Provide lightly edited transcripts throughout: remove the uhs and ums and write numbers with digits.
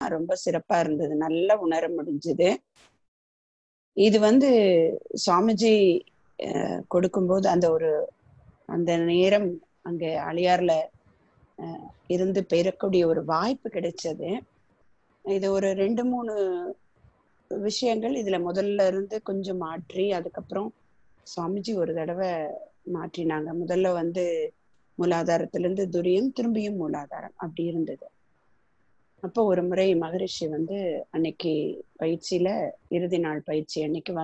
ரொம்ப சிறப்பா இருந்தது, நல்லா உணர முடிஞ்சது. இது சுவாமிஜி கொடுக்கும்போது அந்த நேரம் அங்க அழியார்ல இருந்து பெறக்கூடிய ஒரு வாய்ப்பு கிடைச்சது. இது ஒரு 2-3 விஷயங்கள் இதுல முதல்ல இருந்து கொஞ்சம் மாற்றி, அதுக்கப்புறம் சுவாமிஜி ஒரு தடவை மாற்றினாங்க. முதல்ல மூலாதாரத்திலிருந்து துரியம், திரும்பியும் மூலாதாரம் அப்படி இருந்தது. அப்போ ஒரு முறை மகரிஷி அன்னைக்கு பயிற்சியில இறுதி நாள் பயிற்சி அன்னைக்கு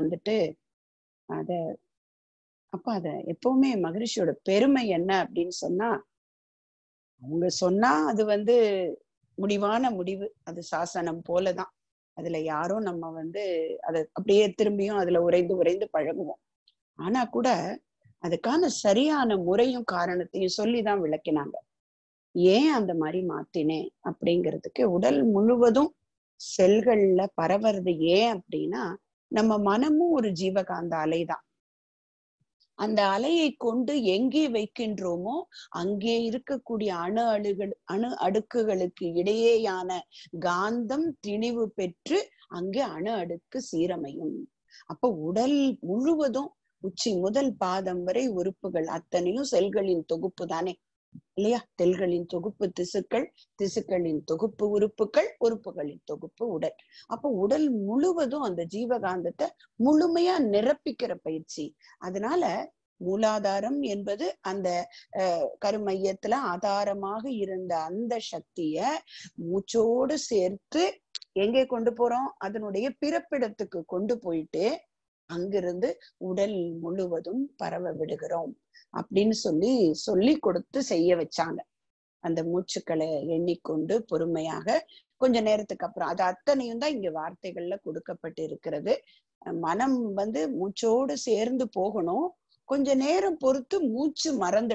அத எப்பவுமே மகரிஷியோட பெருமை என்ன அப்படின்னு சொன்னா, அவங்க சொன்னா அது முடிவான முடிவு, அது சாசனம் போலதான். அதுல யாரும் நம்ம அதை அப்படியே திரும்பியும் அதுல உறைந்து உறைந்து பழகுவோம். ஆனா கூட அதுக்கான சரியான முறையும் காரணத்தையும் சொல்லிதான் விளக்கினாங்க. ஏன் அந்த மாதிரி மாத்தினேன் அப்படிங்கிறதுக்கு, உடல் முழுவதும் செல்கள்ல பரவுறது ஏன் அப்படின்னா, நம்ம மனமும் ஒரு ஜீவகாந்த அலைதான். அந்த அலையை கொண்டு எங்கே வைக்கின்றோமோ அங்கே இருக்கக்கூடிய அணு அடுக்குகளுக்கு இடையேயான காந்தம் திணிவு பெற்று அங்கே அணு அடுக்கு சீரமையும். அப்ப உடல் முழுவதும் உச்சி முதல் பாதம் வரை உறுப்புகள் அத்தனையும் செல்களின் தொகுப்பு தானே இல்லையா? செல்களின் தொகுப்பு திசுக்கள், திசுக்களின் தொகுப்பு உறுப்புகள், உறுப்புகளின் தொகுப்பு உடல். அப்போ உடல் முழுவதும் அந்த ஜீவகாந்தத்தை முழுமையா நிரப்பிக்கிற பயிற்சி. அதனால மூலாதாரம் என்பது அந்த கருமையத்துல ஆதாரமாக இருந்த அந்த சக்திய மூச்சோடு சேர்த்து எங்கே கொண்டு போறோம்? அதனுடைய பிறப்பிடத்துக்கு கொண்டு போயிட்டு அங்கிருந்து உடல் முழுவதும் பரவ விடுகிறோம் அப்படின்னு சொல்லி கொடுத்து செய்ய வச்சாங்க. அந்த மூச்சுக்களை எண்ணிக்கொண்டு பொறுமையாக கொஞ்ச நேரத்துக்கு அப்புறம் அது அத்தனையும் தான் இங்க வார்த்தைகள்ல கொடுக்கப்பட்டு இருக்கிறது. மனம் மூச்சோடு சேர்ந்து போகணும். கொஞ்ச நேரம் பொறுத்து மூச்சு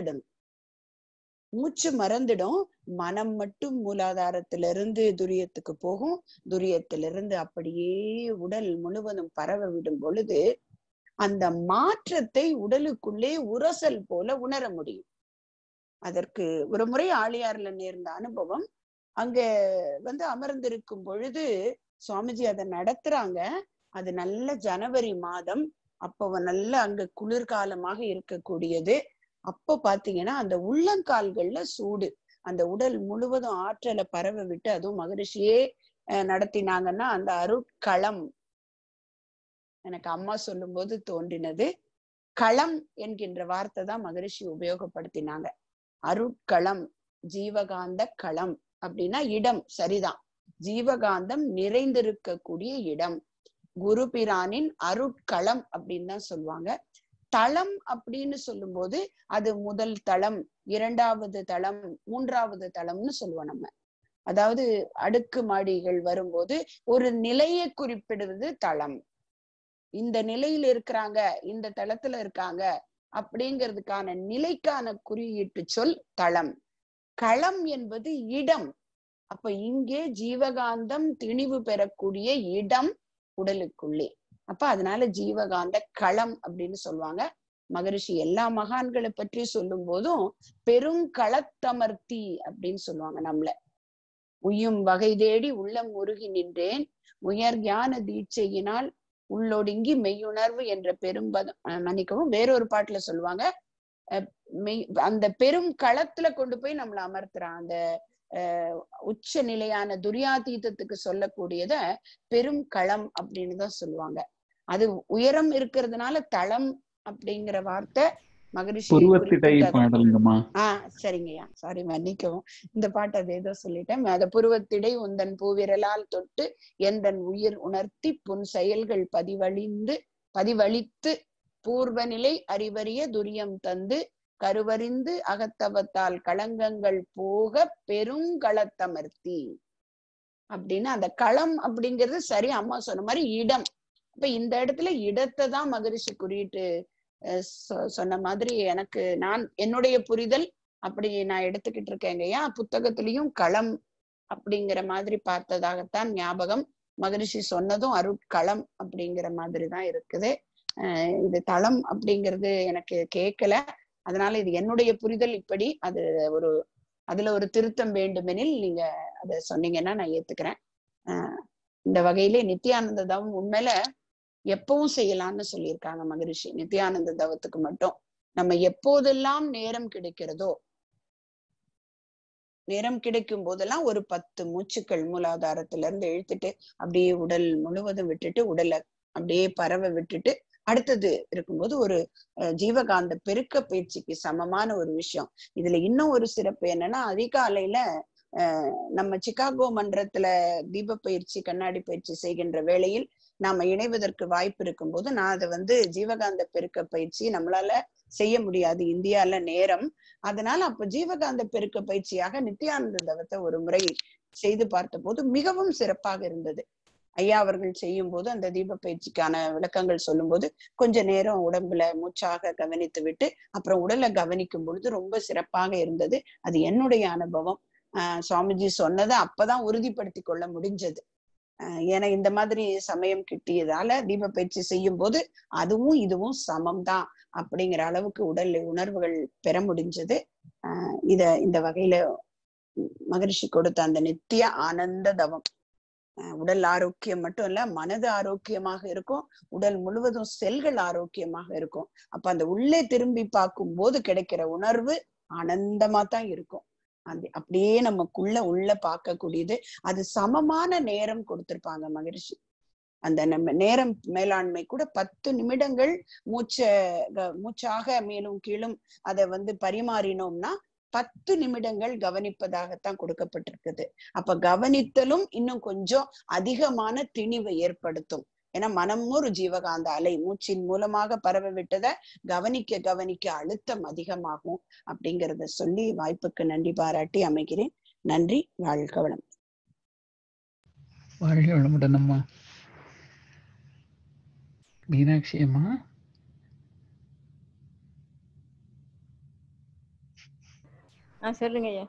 மறந்துடும். மனம் மட்டும் மூலாதாரத்திலிருந்து துரியத்துக்கு போகும். துரியத்திலிருந்து அப்படியே உடல் முழுவதும் பரவ விடும் பொழுது அந்த மாற்றத்தை உடலுக்குள்ளே உரசல் போல உணர முடியும். அதற்கு ஒரு முறை ஆழியார்ல நேர்ந்த அனுபவம். அங்க அமர்ந்திருக்கும் பொழுது சுவாமிஜி அதை நடத்துறாங்க. அது நல்ல ஜனவரி மாதம். அப்போ நல்ல அங்க குளிர்காலமாக இருக்கக்கூடியது. அப்போ பாத்தீங்கன்னா அந்த உள்ளங்கால்கள்ல சூடு, அந்த உடல் முழுவதும் ஆற்றலை பரவ விட்டு, அதுவும் மகரிஷியே நடத்தினாங்கன்னா அந்த அருட்களம். எனக்கு அம்மா சொல்லும் போது தோன்றினது களம் என்கின்ற வார்த்தை தான் மகரிஷி உபயோகப்படுத்தினாங்க. அருட்களம், ஜீவகாந்த களம் அப்படின்னா இடம், சரிதான். ஜீவகாந்தம் நிறைந்திருக்கக்கூடிய இடம். குரு பிரானின் அருட்களம் அப்படின்னு தான் சொல்லுவாங்க. தளம் அப்படின்னு சொல்லும் போது அது முதல் தளம், இரண்டாவது தளம், மூன்றாவது தளம்னு சொல்லுவோம் நம்ம. அதாவது அடுக்கு மாடிகள் வரும்போது ஒரு நிலையை குறிப்பிடுவது தளம். இந்த நிலையில இருக்கிறாங்க, இந்த தளத்துல இருக்காங்க அப்படிங்கிறதுக்கான நிலைக்கான குறியீட்டு சொல் தளம். களம் என்பது இடம். அப்ப இங்கே ஜீவகாந்தம் திணிவு பெறக்கூடிய இடம் உடலுக்குள்ளே. அப்ப அதனால ஜீவகாந்த களம் அப்படின்னு சொல்லுவாங்க. மகரிஷி எல்லா மகான்களை பற்றி சொல்லும் போதும் பெருங்களத்தமர்த்தி அப்படின்னு சொல்லுவாங்க. நம்மள உய்யும் வகை தேடி உள்ளம் உருகி நின்றேன், உயர் ஞான தீட்சையினால் உள்ளொடுங்கி மெய்யுணர்வு என்ற பெரும்பதம், மன்னிக்கவும், வேறொரு பாட்டுல சொல்லுவாங்க, அந்த பெரும் களத்துல கொண்டு போய் நம்மளை அமர்த்துறான். அந்த உச்ச நிலையான துரியாதீதத்துக்கு சொல்லக்கூடியத பெரும் களம் அப்படின்னு தான் சொல்லுவாங்க. அது உயரம் இருக்கிறதுனால தளம் அப்படிங்கிற வார்த்தை மகரிஷி. சரிங்கய்யா, சாரி, மன்னிக்கவும். இந்த பாட்டு அது ஏதோ சொல்லிட்டேன். அத புருவத்திடை உந்தன் பூவிரலால் தொட்டு எந்தன் உயிர் உணர்த்தி புன் செயல்கள் பதிவழித்து பூர்வநிலை அறிவறிய துரியம் தந்து கருவறிந்து அகத்தவத்தால் களங்கங்கள் போக பெருங்களத்தமர்த்தி அப்படின்னு. அந்த களம் அப்படிங்கிறது சரி, அம்மா சொன்ன மாதிரி இடம். இப்ப இந்த இடத்துல இடத்தை தான் மகரிஷி குறியிட்டு சொன்ன மாதிரி என்னுடைய புரிதல் அப்படி நான் எடுத்துக்கிட்டு இருக்கேங்கய்யா. புத்தகத்திலையும் களம் அப்படிங்கிற மாதிரி பார்த்ததாகத்தான் ஞாபகம். மகரிஷி சொன்னதும் அருட்களம் அப்படிங்கிற மாதிரி தான் இருக்குது. இது தளம் அப்படிங்கிறது எனக்கு கேட்கல. அதனால இது என்னுடைய புரிதல் இப்படி. அதுல ஒரு திருத்தம் வேண்டுமெனில் நீங்க அதை சொன்னீங்கன்னா நான் ஏத்துக்கிறேன். இந்த வகையிலே நித்தியானந்த தவம் உண்மையில எப்பவும் செய்யலாம்னு சொல்லியிருக்காங்க மகரிஷி. நித்தியானந்த தவத்துக்கு மட்டும் நம்ம எப்போதெல்லாம் நேரம் கிடைக்கிறதோ, நேரம் கிடைக்கும் போதெல்லாம் ஒரு 10 மூச்சுக்கள் மூலாதாரத்துல இருந்து இழுத்துட்டு அப்படியே உடல் முழுவதும் விட்டுட்டு, உடலை அப்படியே பரவ விட்டுட்டு, அடுத்தது இருக்கும்போது ஒரு ஜீவகாந்த பெருக்க பயிற்சிக்கு சமமான ஒரு விஷயம். இதுல இன்னும் ஒரு சிறப்பு என்னன்னா, அதிகாலையில நம்ம சிகாகோ மன்றத்துல தீப பயிற்சி, கண்ணாடி பயிற்சி செய்கின்ற வேளையில் நாம இணைவதற்கு வாய்ப்பு இருக்கும் போது, நான் அதை ஜீவகாந்த பெருக்க பயிற்சி நம்மளால செய்ய முடியாது இந்தியால நேரம். அதனால அப்ப ஜீவகாந்த பெருக்க பயிற்சியாக நித்தியானந்த தவத்தை ஒரு முறை செய்து பார்த்த போது மிகவும் சிறப்பாக இருந்தது. ஐயா அவர்கள் செய்யும் போது அந்த தீப பயிற்சிக்கான விளக்கங்கள் சொல்லும் போது கொஞ்ச நேரம் உடம்புல மூச்சாக கவனித்து விட்டு அப்புறம் உடலை கவனிக்கும் பொழுது ரொம்ப சிறப்பாக இருந்தது. அது என்னுடைய அனுபவம். சுவாமிஜி சொன்னதை அப்பதான் உறுதிப்படுத்தி கொள்ள முடிஞ்சது. ஏன்னா இந்த மாதிரி சமயம் கிட்டியதால தீப பயிற்சி செய்யும் போது அதுவும் இதுவும் சமம்தான் அப்படிங்கிற அளவுக்கு உடல் உணர்வுகள் பெற முடிஞ்சது. இந்த வகையில மகரிஷி கொடுத்த அந்த நித்திய ஆனந்த தவம் உடல் ஆரோக்கியம் மட்டும் இல்ல, மனது ஆரோக்கியமாக இருக்கும், உடல் முழுவதும் செல்கள் ஆரோக்கியமாக இருக்கும். அப்ப அந்த உள்ளே திரும்பி பார்க்கும் போது கிடைக்கிற உணர்வு ஆனந்தமா தான் இருக்கும். அப்படியே நமக்குள்ள உள்ள பார்க்கக்கூடியது. அது சமமான நேரம் கொடுத்திருப்பாங்க மகரிஷி. அந்த நம்ம நேரம் மேலாண்மை கூட 10 நிமிடங்கள் மூச்சாக மேலும் கீழும் அதை பரிமாறினோம்னா 10 நிமிடங்கள் கவனிப்பதாகத்தான் கொடுக்கப்பட்டிருக்குது. அப்ப கவனித்தலும் இன்னும் கொஞ்சம் அதிகமான திணிவை ஏற்படுத்தும். ஏன்னா மனமும் ஒரு ஜீவகாந்த அலை, மூச்சின் மூலமாக பரவ விட்டதை கவனிக்க கவனிக்க அழுத்தம் அதிகமாகும் அப்படிங்கிறத சொல்லி வாய்ப்புக்கு நன்றி பாராட்டி அமைகிறேன். நன்றி. வாழ்க வளம். வாழ்க வளமுடன் அம்மா. மீனாட்சி அம்மா, சொல்லுங்க ஐயா.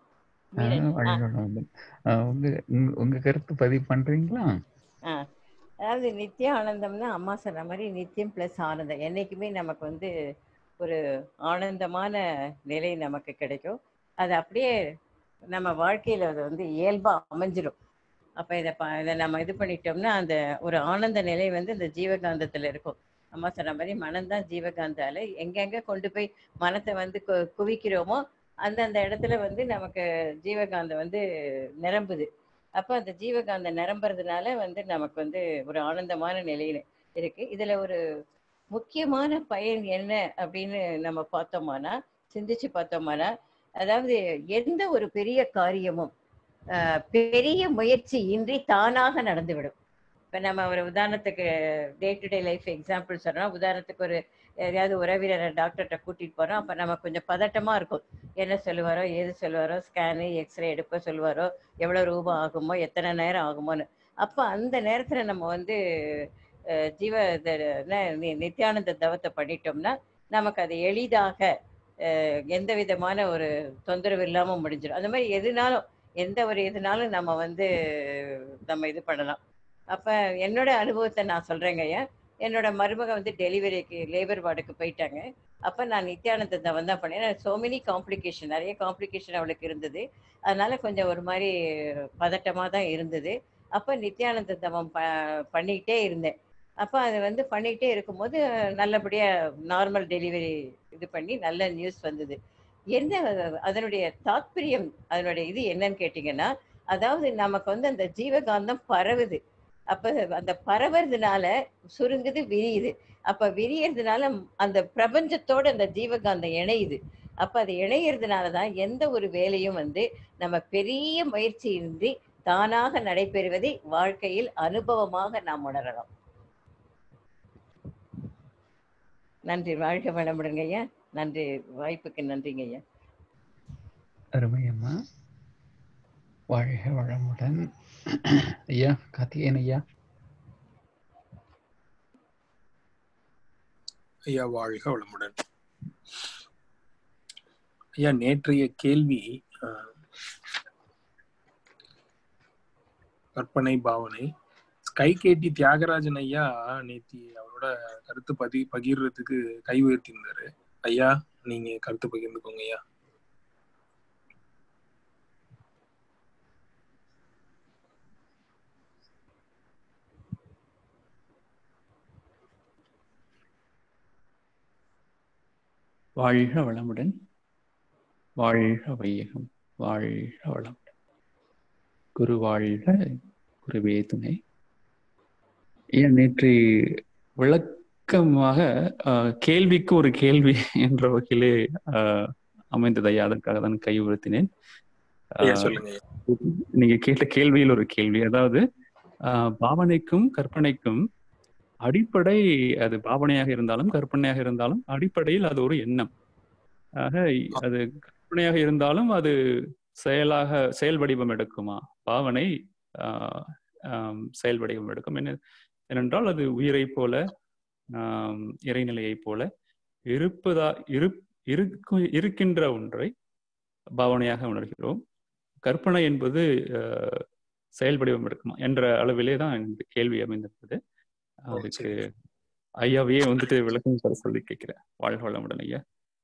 உங்க கருத்து பதிவு பண்றீங்களா? அதாவது நித்திய ஆனந்தம்னா அம்மா சொன்ன மாதிரி நித்தியம் பிளஸ் ஆனந்தம். என்னைக்குமே நமக்கு ஒரு ஆனந்தமான நிலை நமக்கு கிடைக்கும். அது அப்படியே நம்ம வாழ்க்கையில அது இயல்பா அமைஞ்சிடும். அப்ப இதை நம்ம இது பண்ணிட்டோம்னா அந்த ஒரு ஆனந்த நிலை இந்த ஜீவகாந்தத்துல இருக்கும். அம்மா சொன்ன மாதிரி மனம்தான் ஜீவகாந்த அலை. எங்கெங்க கொண்டு போய் மனத்தை குவிக்கிறோமோ அந்தந்த இடத்துல நமக்கு ஜீவகாந்தம் நிரம்புது. அப்ப அந்த ஜீவகாந்த நிரம்புறதுனால நமக்கு ஒரு ஆனந்தமான நிலையில இருக்கு. இதுல ஒரு முக்கியமான பயன் என்ன அப்படின்னு நம்ம பார்த்தோம்னா, சிந்திச்சு பார்த்தோம்னா, அதாவது எந்த ஒரு பெரிய காரியமும் பெரிய முயற்சி இன்றி தானாக நடந்துவிடும். இப்ப நம்ம ஒரு உதாரணத்துக்கு day to day life example சொல்றோம். உதாரணத்துக்கு ஒரு எதையாவது உறவினரை டாக்டர்கிட்ட கூட்டிட்டு போறோம். அப்ப நம்ம கொஞ்சம் பதட்டமா இருக்கும். என்ன சொல்லுவாரோ, ஏது சொல்லுவாரோ, ஸ்கேனு எக்ஸ்ரே எடுக்க சொல்லுவாரோ, எவ்வளவு ரூபாய் ஆகுமோ, எத்தனை நேரம் ஆகுமோன்னு. அப்ப அந்த நேரத்துல நம்ம ஜீவ நித்தியானந்த தவத்தை பண்ணிட்டோம்னா நமக்கு அது எளிதாக எந்த விதமான ஒரு தொந்தரவு இல்லாம முடிஞ்சிடும். அந்த மாதிரி எதுனாலும் எந்த ஒரு இதுனாலும் நம்ம இது பண்ணலாம். அப்ப என்னோட அனுபவத்தை நான் சொல்றேங்க ஐயா. என்னோட மருமக டெலிவரிக்கு லேபர் வார்டுக்கு போயிட்டாங்க. அப்ப நான் நித்தியானந்த தவம் தான் பண்ணேன். சோ மெனி காம்ப்ளிகேஷன், நிறைய காம்ப்ளிகேஷன் அவளுக்கு இருந்தது. அதனால கொஞ்சம் ஒரு மாதிரி பதட்டமா தான் இருந்தது. அப்ப நித்தியானந்த தவம் பண்ணிக்கிட்டே இருந்தேன். அப்ப அது பண்ணிக்கிட்டே இருக்கும்போது நல்லபடியா நார்மல் டெலிவரி இது பண்ணி நல்ல நியூஸ் வந்தது. என்ன அதனுடைய தாத்பரியம், அதனுடைய இது என்னன்னு கேட்டீங்கன்னா, அதாவது நமக்கு அந்த ஜீவகாந்தம் பரவுது. அப்ப அந்த பரவுறதுனால சுருங்குது, விரியுது. அப்ப விரியறதுனால அந்த பிரபஞ்சத்தோட அந்த ஜீவகாந்தம் இணையுது. அப்ப அது இணையறதுனாலதான் எந்த ஒரு வேலையும் நம்ம பெரிய முயற்சியின்றி தானாக நடைபெறுவதை வாழ்க்கையில் அனுபவமாக நாம் உணரலாம். நன்றி. வாழ்க வளமுடன் ஐயா. நன்றி, வாய்ப்புக்கு நன்றிங்க ஐயா. அருமையம்மா, வாழ்க வளமுடன். ஐயா கார்த்திகேயன் ஐயா. ஐயா வாழ்க வளமுடன். ஐயா, நேற்றைய கேள்வி கற்பனை பாவனை. கைகேட்டி தியாகராஜன் ஐயா நேத்தி அவரோட கருத்து பகிர்றதுக்கு கை உயர்த்தியிருந்தாரு. ஐயா, நீங்க கருத்து பகிர்ந்துக்கோங்க ஐயா. வாழ்க வளமுடன், வாழ்க வையகம், வாழ்க வளமுடன். குரு வாழ்க, குருவே துணை. ஏன் நேற்று விளக்கமாக கேள்விக்கு ஒரு கேள்வி என்ற வகையிலே அமைந்தது ஐயா. அதற்காக தான் கை உயர்த்தினேன். நீங்க கேட்ட கேள்வியில் ஒரு கேள்வி, அதாவது பாவனைக்கும் கற்பனைக்கும் அடிப்படை, அது பாவனையாக இருந்தாலும் கற்பனையாக இருந்தாலும் அடிப்படையில் அது ஒரு எண்ணம். ஆக அது கற்பனையாக இருந்தாலும் அது செயல் வடிவம் எடுக்குமா? பாவனை செயல் வடிவம் எடுக்கும். ஏனென்றால் அது உயிரை போல, இறைநிலையை போல இருக்கின்ற ஒன்றை பாவனையாக உணர்கிறோம். கற்பனை என்பது செயல் வடிவம் எடுக்குமா என்ற அளவிலே தான் இந்த கேள்வி அமைந்திருந்தது. அதுக்கு ஐயாவையே வந்துட்டு விளக்கம் தர சொல்லி கேட்கிறேன். வாழ்க வளமுடன் ஐயா.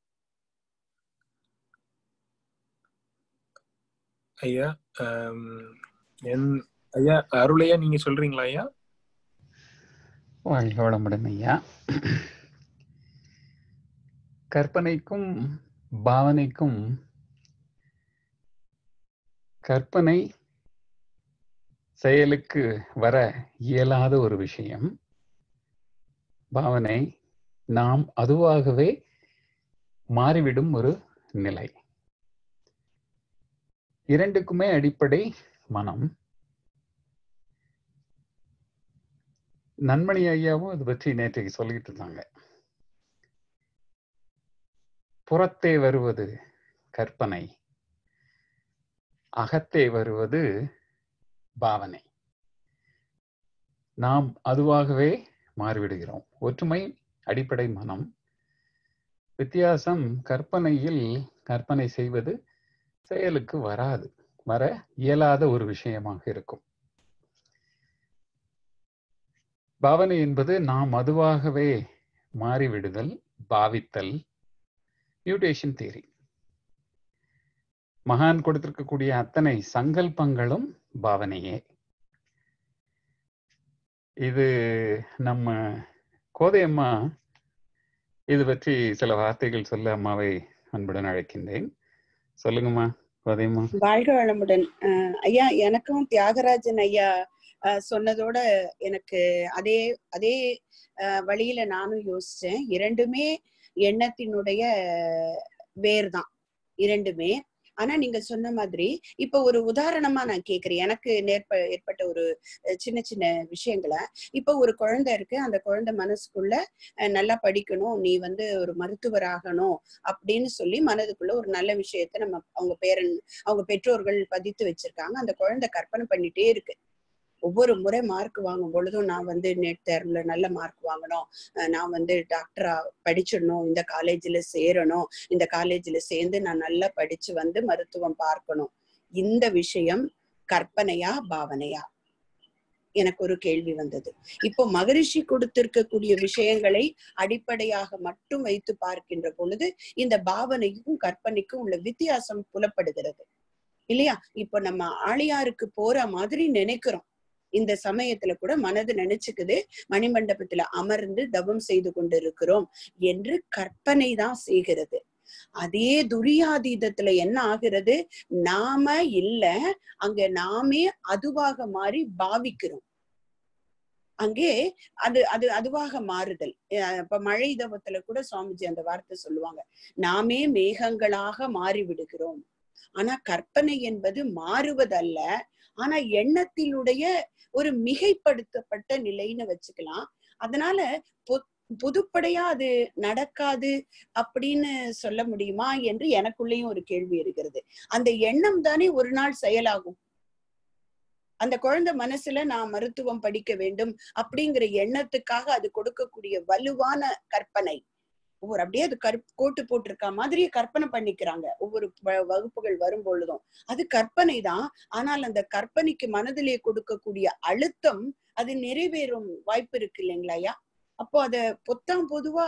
ஐயா ஐயா அருளையா, நீங்க சொல்றீங்களா ஐயா? வாழ்க வளமுடன் ஐயா. கற்பனைக்கும் பாவனைக்கும், கற்பனை செயலுக்கு வர இயலாத ஒரு விஷயம், பாவனை நாம் அதுவாகவே மாறிவிடும் ஒரு நிலை. இரண்டுக்குமே அடிப்படை மனம். நன்மணி ஐயாவும் அது பற்றி நேற்றைக்கு சொல்லிட்டு இருந்தாங்க. புறத்தே வருவது கற்பனை, அகத்தே வருவது பாவனை. நாம் அதுவாகவே மாறிவிடுகிறோம். ஒற்றுமை அடிப்படை மனம், வித்தியாசம் கற்பனையில் கற்பனை செய்வது செயலுக்கு வர இயலாத ஒரு விஷயமாக இருக்கும். பாவனை என்பது நாம் அதுவாகவே மாறிவிடுதல், பாவித்தல், மியூட்டேஷன் தியரி. மகான் கொடுத்திருக்கக்கூடிய அத்தனை சங்கல்பங்களும் பாவனையே. இது நம்ம கோதையம்மா இது பற்றி சில வார்த்தைகள் சொல்ல அம்மாவை அன்புடன் அழைக்கின்றேன். சொல்லுங்கம்மா கோதையம்மா. வாழ்க வளமுடன் ஐயா. எனக்கும் தியாகராஜன் ஐயா சொன்னதோட எனக்கு அதே வழியில நானும் யோசிச்சேன். இரண்டுமே எண்ணத்தினுடைய வேர்தான் இரண்டுமே. ஆனா நீங்க சொன்ன மாதிரி இப்ப ஒரு உதாரணமா நான் கேக்குறேன். எனக்கு ஏற்பட்ட ஒரு சின்ன சின்ன விஷயங்களை. இப்ப ஒரு குழந்தை இருக்கு, அந்த குழந்தை மனசுக்குள்ள நல்லா படிக்கணும், நீ ஒரு மருத்துவர் ஆகணும் அப்படின்னு சொல்லி மனதுக்குள்ள ஒரு நல்ல விஷயத்த அவங்க பெற்றோர்கள் பதித்து வச்சிருக்காங்க. அந்த குழந்தை கற்பனை பண்ணிட்டே இருக்கு. ஒவ்வொரு முறை மார்க் வாங்கும் பொழுதும் நான் நெட் தேர்வுல நல்ல மார்க் வாங்கணும், நான் டாக்டரா படிச்சிடணும், இந்த காலேஜ்ல சேரணும், இந்த காலேஜ்ல சேர்ந்து நான் நல்லா படிச்சு மருத்துவம் பார்க்கணும். இந்த விஷயம் கற்பனையா பாவனையா? எனக்கு ஒரு கேள்வி வந்தது. இப்போ மகரிஷி கொடுத்திருக்கக்கூடிய விஷயங்களை அடிப்படையாக மட்டும் வைத்து பார்க்கின்ற பொழுது இந்த பாவனைக்கும் கற்பனைக்கும் உள்ள வித்தியாசம் புலப்படுகிறது இல்லையா? இப்போ நம்ம ஆழியாருக்கு போற மாதிரி நினைக்கிறோம். இந்த சமயத்துல கூட மனது நினைச்சுக்குது, மணிமண்டபத்துல அமர்ந்து தவம் செய்து கொண்டிருக்கிறோம் என்று கற்பனை தான் செய்கிறது. அதே துரியாதீதத்துல என்ன ஆகிறது? நாம இல்ல, அங்க நாமே அதுவாக மாறி பாவிக்கிறோம். அங்கே அதுவாக மாறுதல். இப்ப மழை தவத்துல கூட சுவாமிஜி அந்த வார்த்தை சொல்லுவாங்க, நாமே மேகங்களாக மாறி விடுகிறோம். ஆனா கற்பனை என்பது மாறுவதல்ல, ஆனா எண்ணத்தினுடைய ஒரு மிகைப்படுத்தப்பட்ட நிலைன்னு வச்சுக்கலாம். அதனால பொதுப்படையா அது நடக்காது அப்படின்னு சொல்ல முடியுமா என்று எனக்குள்ளேயும் ஒரு கேள்வி இருக்கிறது. அந்த எண்ணம் தானே ஒரு நாள் செயலாகும். அந்த குழந்தை மனசுல நான் மருத்துவம் படிக்க வேண்டும் அப்படிங்கிற எண்ணத்துக்காக அது கொடுக்கக்கூடிய வலுவான கற்பனை. அப்படியே அது கோட்டு போட்டிருக்க மாதிரியே கற்பனை பண்ணிக்கிறாங்க ஒவ்வொரு வகுப்புகள் வரும் பொழுதும். அது கற்பனை தான். ஆனால் அந்த கற்பனைக்கு மனதிலே கொடுக்கக்கூடிய அழுத்தம் அது நிறைவேறும் வாய்ப்பு இருக்கு இல்லைங்களா ஐயா? அப்போ அத பொதுவா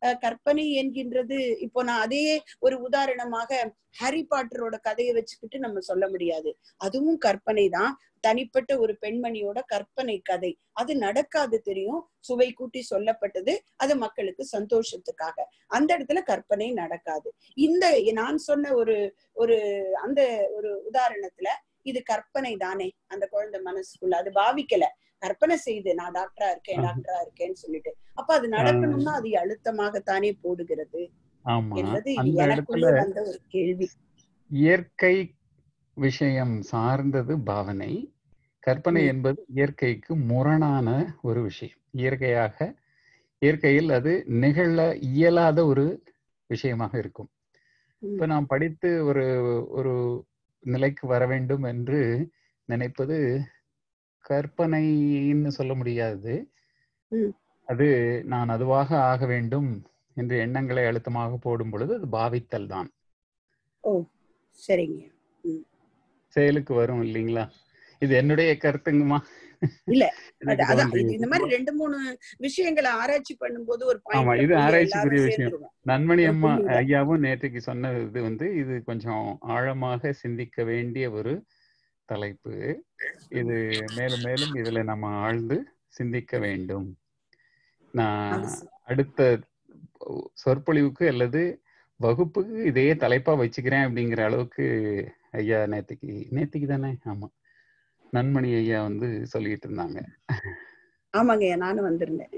கற்பனை என்கின்றது இப்போ நான் அதையே ஒரு உதாரணமாக ஹாரி பாட்டரோட கதையை வச்சுக்கிட்டு நம்ம சொல்ல முடியாது. அதுவும் கற்பனை தான். தனிப்பட்ட ஒரு பெண்மணியோட கற்பனை கதை. அது நடக்காது தெரியும், சுவை கூட்டி சொல்லப்பட்டது, அது மக்களுக்கு சந்தோஷத்துக்காக. அந்த இடத்துல கற்பனை நடக்காது. இந்த நான் சொன்ன ஒரு ஒரு அந்த ஒரு உதாரணத்துல இது கற்பனை தானே, அந்த குழந்தை மனசுக்குள்ள அது பாவிக்கல, கற்பனை செய்து நான் டாக்டரா இருக்கேன்னு சொல்லிட்டு. அப்ப அது நடக்கணும்னா அது அழுத்தமாகத்தானே போடுகிறது என்பது இது எனக்குள்ளே வந்த ஒரு கேள்வி. இயற்கை விஷயம் சார்ந்தது பாவனை, கற்பனை என்பது இயற்கைக்கு முரணான ஒரு விஷயம். இயற்கையில் அது நிகழ இயலாத ஒரு விஷயமாக இருக்கும். இப்ப நாம் படித்து ஒரு ஒரு நிலைக்கு வர வேண்டும் என்று நினைப்பது கற்பனைன்னு சொல்ல முடியாது. அது நான் அதுவாக ஆக வேண்டும் என்று எண்ணங்களை அழுத்தமாக போடும் பொழுது அது பாவித்தல் தான். ஓ சரிங்க. செயலுக்கு வரும் இல்லைங்களா? இது என்னுடைய கருத்துங்கம்மா. இல்ல இந்த மாதிரி 2-3 விஷயங்களை ஆராய்ச்சி பண்ணும்போது ஒரு ஆமா, இது ஆராய்ச்சிக்குரிய விஷயம். நன்மணி அம்மா ஐயாவும் நேற்றுக்கு சொன்னது இது கொஞ்சம் ஆழமாக சிந்திக்க வேண்டிய ஒரு தலைப்பு. இது மேலும் மேலும் இதுல நம்ம ஆழ்ந்து சிந்திக்க வேண்டும். நான் அடுத்த சொற்பொழிவுக்கு அல்லது வகுப்புக்கு இதே தலைப்பா வச்சுக்கிறேன் அப்படிங்கிற அளவுக்கு ஐயா நேத்திக்கு தானே, ஆமா, நன்மணி ஐயா சொல்லிட்டு இருந்தாங்க. ஆமாங்க, நானும் வந்திருந்தேன்.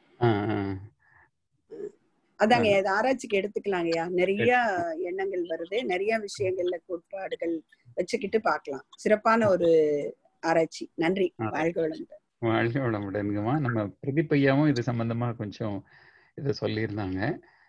அதாங்க, அது ஆராய்ச்சிக்கு எடுத்துக்கலாங்கய்யா. நிறைய எண்ணங்கள் வருது, நிறைய விஷயங்கள்ல கோட்பாடுகள் வச்சுக்கிட்டு பார்க்கலாம். சிறப்பான ஒரு ஆராய்ச்சி. நன்றி. வாழ்க வளமுடன். வாழ்க வளமுடன்ங்கம்மா. நம்ம பிரதீப் ஐயாவும் இது சம்பந்தமா கொஞ்சம் இதை சொல்லியிருந்தாங்க.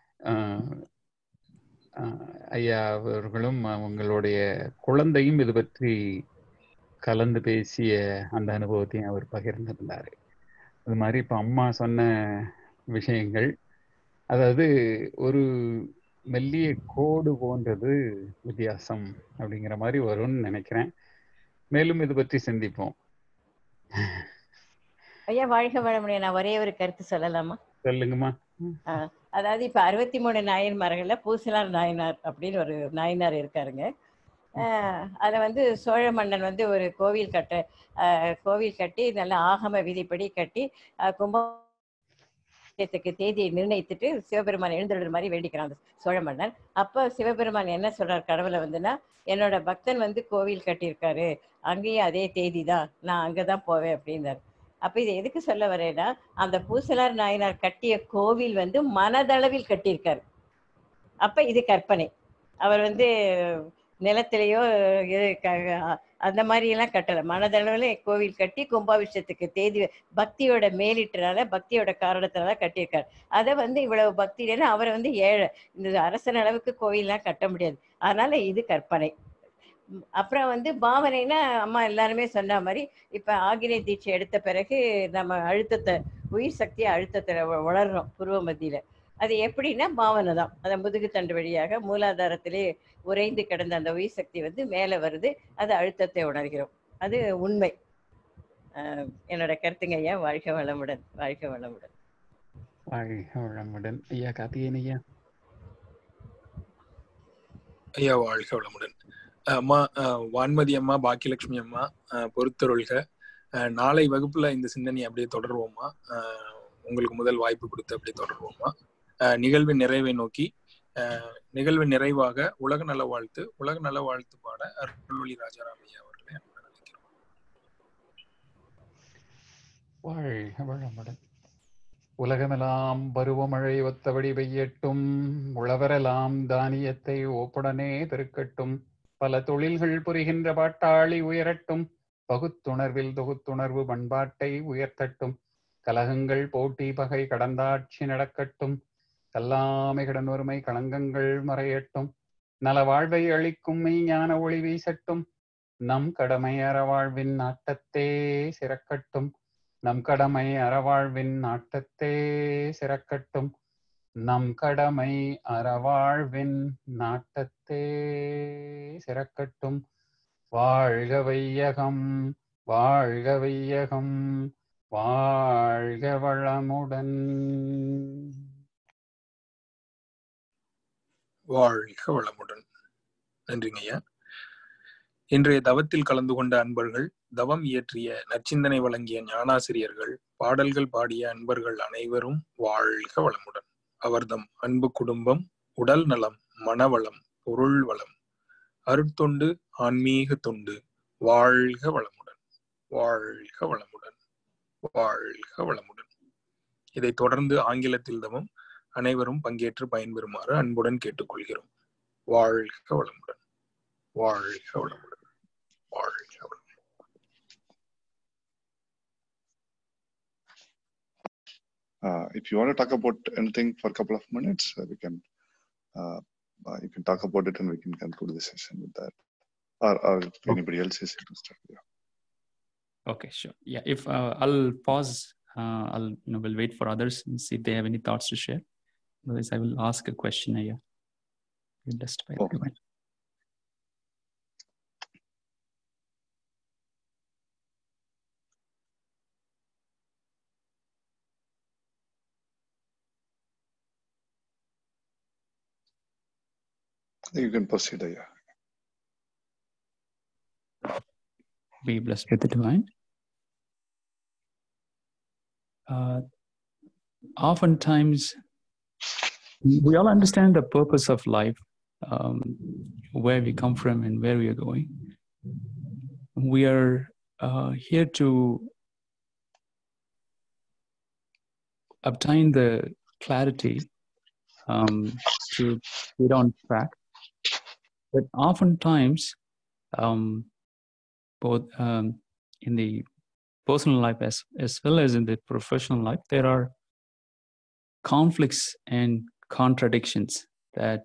ஐயா அவர்களும் உங்களுடைய குழந்தையும் இது பற்றி கலந்து பேசிய அந்த அனுபவத்தையும் அவர் பகிர்ந்திருந்தாரு. அது மாதிரி இப்ப அம்மா சொன்ன விஷயங்கள், அதாவது ஒரு மெல்லிய கோடு போன்றது வித்தியாசம் அப்படிங்கிற மாதிரி வரும்னு நினைக்கிறேன். மேலும் இது பற்றி சிந்திப்போம். ஐயா வாழ்க வளமுடன். நான் ஒரே ஒரு கருத்து சொல்லலாமா? சொல்லுங்கம்மா. அதாவது இப்ப 63 நாயன்மார்கள்ல பூசலார் நாயனார் அப்படின்னு ஒரு நாயனார் இருக்காருங்க. அதை சோழ மன்னன் ஒரு கோவில் கட்டி நல்ல ஆகம விதிப்படி கட்டி கும்பத்துக்கு தேதியை நிர்ணயித்துட்டு சிவபெருமான் எழுந்துடுற மாதிரி வேண்டிக்கிறான் அந்த சோழ மன்னன். அப்போ சிவபெருமான் என்ன சொல்றார் கடவுளை என்னோட பக்தன் கோவில் கட்டியிருக்காரு, அங்கேயும் அதே தேதி தான், நான் அங்கதான் போவேன் அப்படின்னாரு. அப்ப இதை எதுக்கு சொல்ல வரேன்னா, அந்த பூசலார் நாயனார் கட்டிய கோவில் மனதளவில் கட்டியிருக்காரு. அப்ப இது கற்பனை. அவர் நிலத்திலேயோ அந்த மாதிரி எல்லாம் கட்டல, மனதளவுல கோவில் கட்டி கும்பாபிஷேகத்துக்கு தேதி பக்தியோட மேலிட்டனால, பக்தியோட காரணத்தினால கட்டியிருக்காரு. அதை இவ்வளவு பக்தி இல்லைன்னா அவரை ஏழை, இந்த அரசன் அளவுக்கு கோவில்லாம் கட்ட முடியாது. அதனால இது கற்பனை. அப்புறம் பாவனைனா அம்மா எல்லாருமே சொன்ன மாதிரி இப்ப ஆகினை தீட்சை எடுத்த பிறகு நம்ம உயிர் சக்தியை அழுத்தத்துல வளர்றோம் புருவ மத்தியில. அது எப்படின்னா பாவனை தான். அந்த முதுகு தண்டு வழியாக மூலாதாரத்திலே உறைந்து கிடந்த அந்த உயிர் சக்தி மேல வருது, அது அழுத்தத்தை உணர்கிறோம். அது உண்மை. என்னோட கருத்துங்க ஐயா. வாழ்க வளமுடன். வாழ்க வளமுடன். வாழ்க வளமுடன். ஐயா கார்த்திகேயன் ஐயா. ஐயா வாழ்க வளமுடன். அம்மா வான்மதி அம்மா, பாக்கியலட்சுமி அம்மா, பொறுத்தருள்க. நாளை வகுப்புல இந்த சிந்தனை அப்படியே தொடர்வோமா? உங்களுக்கு முதல் வாய்ப்பு கொடுத்து அப்படியே தொடர்வோமா? நிகழ்வின் நிறைவை நோக்கி, நிகழ்வின் நிறைவாக உலக நல வாழ்த்து பாட அருள்மொழி ராஜாராம் ஐயா அவர்களை அன்புடன் அழைக்கிறோம். வாழ்க வளமுடன். உலகமெல்லாம் பருவமழை ஒத்தபடி பெய்யட்டும், உழவரெல்லாம் தானியத்தை ஓப்புடனே பெருக்கட்டும், பல தொழில்கள் புரிகின்ற பாட்டாளி உயரட்டும், பகுத்துணர்வில் தொகுத்துணர்வு பண்பாட்டை உயர்த்தட்டும், கலகங்கள் போட்டி பகை கடந்தாட்சி நடக்கட்டும், கல்லாமை கடன் ஒருமை களங்கங்கள் மறையட்டும், நல வாழ்வை அளிக்கும் மெய்ஞான ஒளி வீசட்டும், நம் கடமை அறவாழ்வின் நாட்டத்தே சிறக்கட்டும், நம் கடமை அறவாழ்வின் நாட்டத்தே சிறக்கட்டும், நம் கடமை அறவாழ்வின் நாட்டத்தே சிறக்கட்டும். வாழ்க வையகம், வாழ்க வையகம், வாழ்க வளமுடன். வாழ்க வளமுடன். நன்றிங்க ஐயா. இன்றைய தவத்தில் கலந்து கொண்ட அன்பர்கள், தவம் இயற்றிய நற்சிந்தனை வழங்கிய ஞானாசிரியர்கள், பாடல்கள் பாடிய அன்பர்கள் அனைவரும் வாழ்க வளமுடன். அவர்தம் அன்பு குடும்பம் உடல் நலம், மனவளம், பொருள் வளம், அருட்தொண்டு, ஆன்மீக தொண்டு வாழ்க வளமுடன், வாழ்க வளமுடன், வாழ்க வளமுடன். இதை தொடர்ந்து ஆங்கிலத்தில் தவம் அனைவரும் பங்கேற்று பயன்பெறுமாறு அன்புடன் கேட்டுக்கொள்கிறோம். வாழ்க வளமுடன், வாழ்க வளமுடன், வாழ்க வளமுடன். If you want to talk about anything for a couple of minutes, we can. You can talk about it, and we can conclude the session with that. Or if anybody else is interested. Yeah. Okay, sure. Yeah, if I'll pause. We'll wait for others and see if they have any thoughts to share. Otherwise, I will ask a question here. You can proceed, yeah. Be blessed with the divine. Oftentimes, we all understand the purpose of life, where we come from and where we are going. We are here to obtain the clarity to get on track. But oftentimes, both in the personal life as well as in the professional life, there are conflicts and contradictions that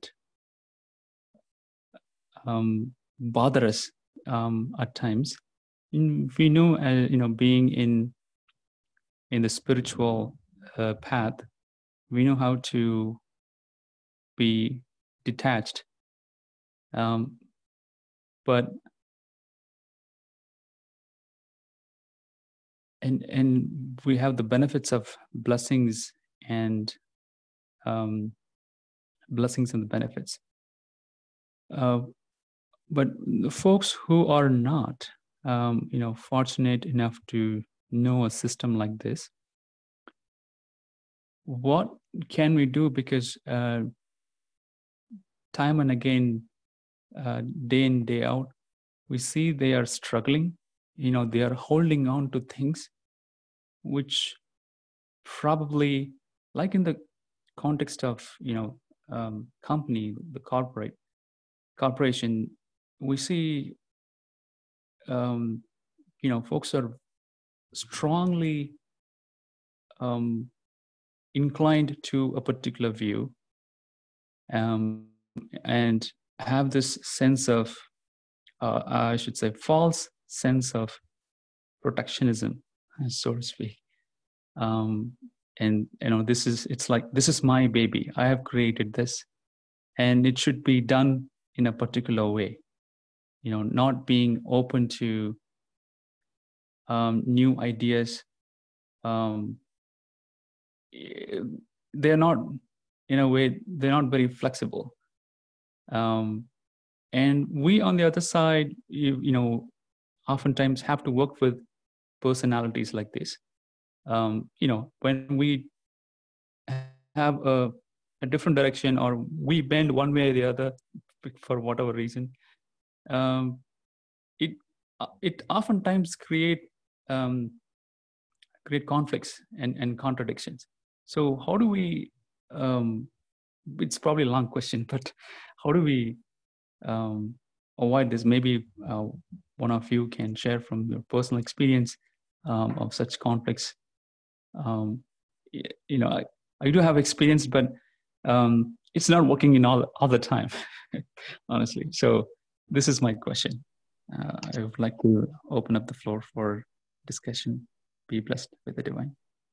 bother us at times. We know, being in the spiritual path, we know how to be detached, but and we have the benefits of blessings and the benefits. But the folks who are not, fortunate enough to know a system like this, what can we do? Because time and again, day in, day out, we see they are struggling. They are holding on to things which probably, like in the context of, company, the corporation, we see, folks are strongly inclined to a particular view, and have this sense of, I should say, false sense of protectionism, so to speak. And it's like, this is my baby. I have created this, and it should be done in a particular way. Not being open to new ideas. They're not, in a way, they're not very flexible. And we, on the other side, oftentimes have to work with personalities like this. When we have a different direction, or we bend one way or the other for whatever reason, it oftentimes create conflicts and contradictions. So how do we, it's probably a long question, but how do we avoid this? Maybe one of you can share from your personal experience of such conflicts. I do have experience, but it's not working in all the time, honestly. So this is my question. I would like to open up the floor for discussion. Be blessed with the divine.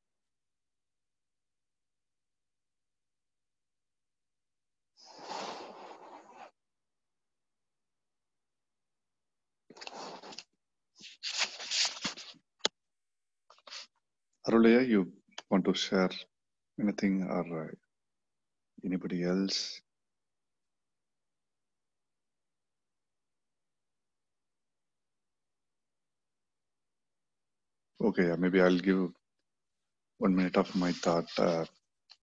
Arulaya, you want to share anything, or anybody else? Okay, yeah, maybe I'll give 1 minute of my thought.